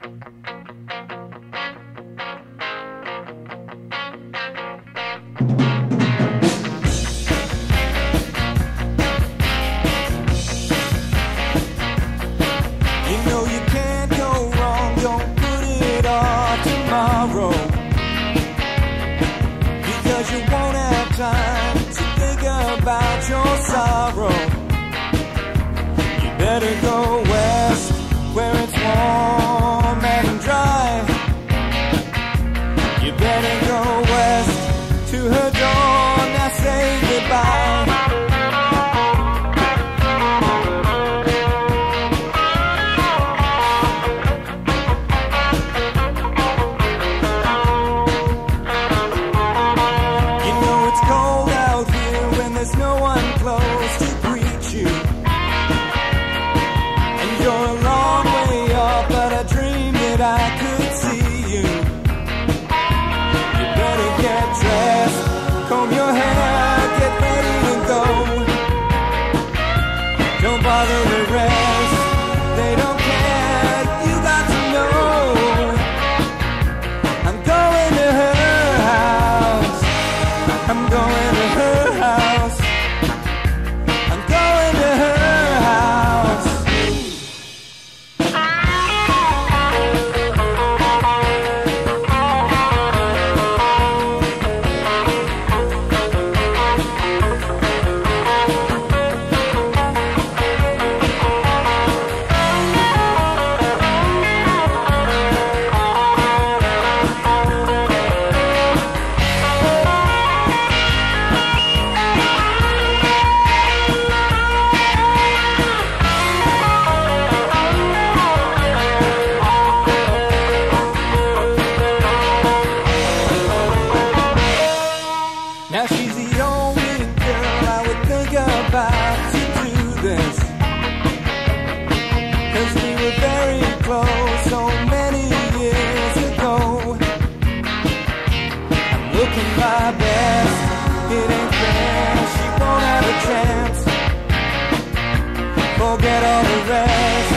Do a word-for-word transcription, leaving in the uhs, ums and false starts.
Time to think about your sorrow. You better go west, where it's warm and dry. You better go west to her door, now say goodbye. There's no one close to greet you, and you're a long way off, but I dreamed that I could see you. You better get dressed, comb your hair, get ready to go. Don't bother the rest, they don't care, you got to know. I'm going to her house, I'm going to her house. Now she's the only girl I would think about to do this, 'cause we were very close so many years ago. I'm looking my best, it ain't fair, she won't have a chance. Forget all the rest.